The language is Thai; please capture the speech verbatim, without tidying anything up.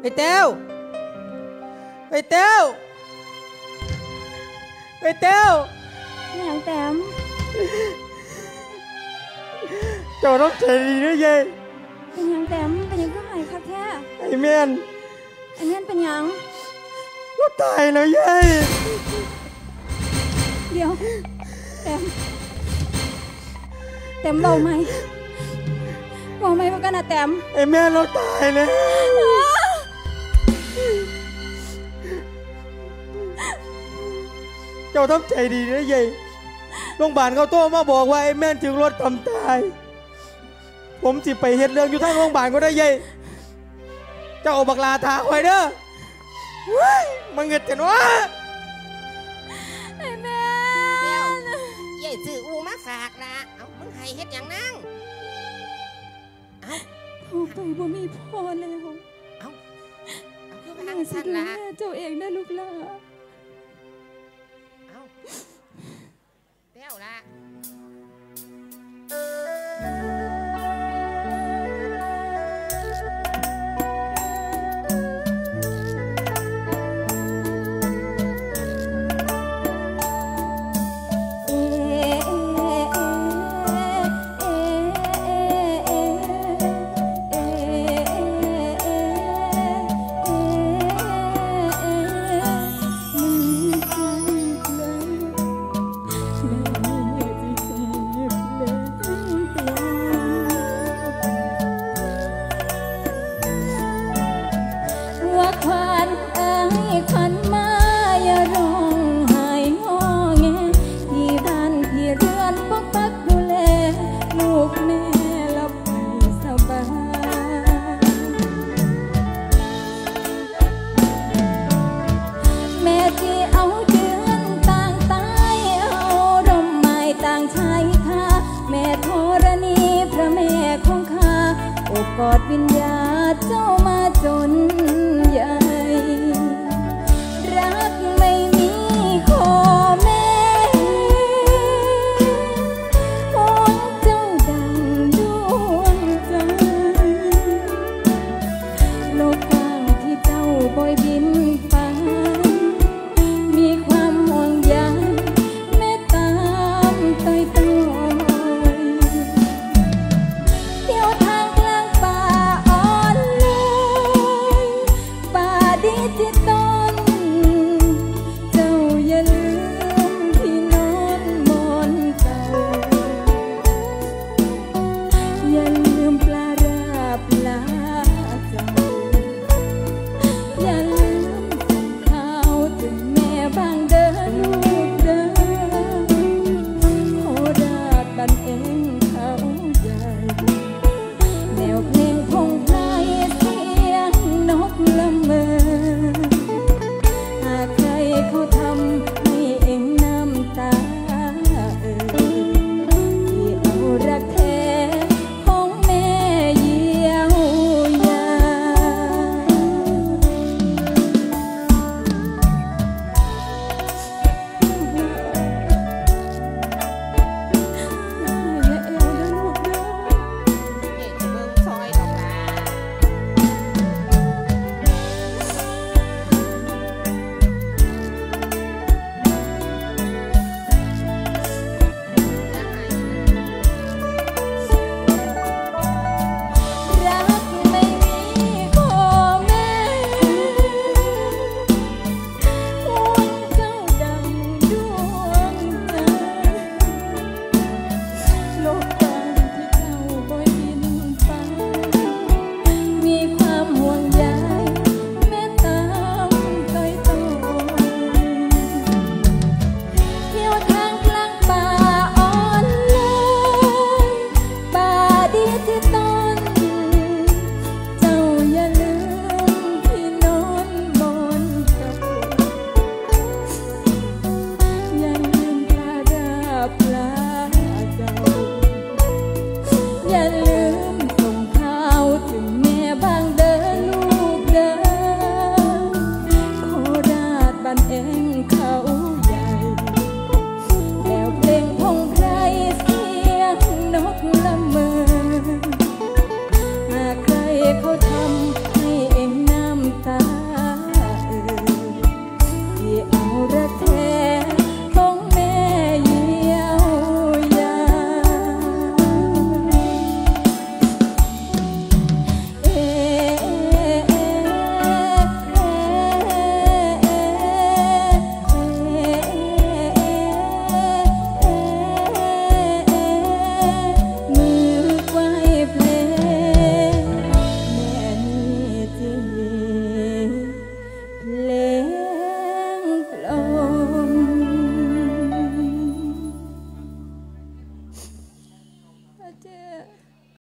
ไอ้เต้วไอ้เต้วไอ้เต้วอย่างแต้มเจ้าต้องใจดีด้วยยัยเป็นอย่างแต้มเป็นอย่างก็หายค่ะแค่ไอ้เมียนไอ้เมียนเป็นอย่างก็ตายแล้วยัยเดี๋ยวแต้มแต้มเบาไหมเบาไหมพวกกันนะแต้มไอ้เมียนเราตายแล้วเจ้าต้องใจดีนะยัยโรงพยาบาลเขาโทรมาบอกว่าไอ้แม่นถึงรถทำตายผมสิไปเฮ็ดเรื่องอยู่ทางโรงพยาบาลก็ได้ยัยเจ้าเอาบักลาทาไว้เด้อมันเงิดกันวะไอ้แม่เดี๋ยวยัยซื้ออูมาฝากละเอามึงให้เฮ็ดอย่างนั่งเอาพ่อไปบ่มีพ่อแล้วเอาเอาคือแม่สั่นละเจ้าเองนะลูกหลานเอาเดี๋ยวละกอดวิญญาณเจ้ามาจนใหญ่รักไม่มีข้อแม้หวงเจ้าดังดวงใจโลก